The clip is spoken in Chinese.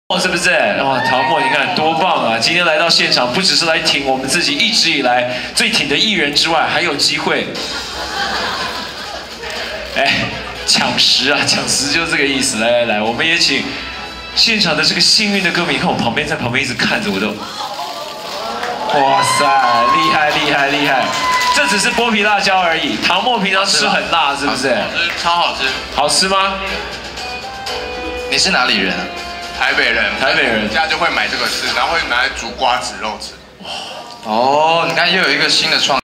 是不是？哇，陶墨，你看多棒啊！今天来到现场，不只是来挺我们自己一直以来最挺的艺人之外，还有机会，抢食啊，抢食就是这个意思。来，我们也请现场的这个幸运的歌迷，你看我旁边，在旁边一直看着我都，哇塞，厉害！这只是剥皮辣椒而已，唐墨平常吃很辣，是不是？ 超好吃。 好吃吗？ 你是哪里人啊？台北人，家就会买这个吃，然后会拿来煮瓜子肉吃。哦，你看又有一个新的创。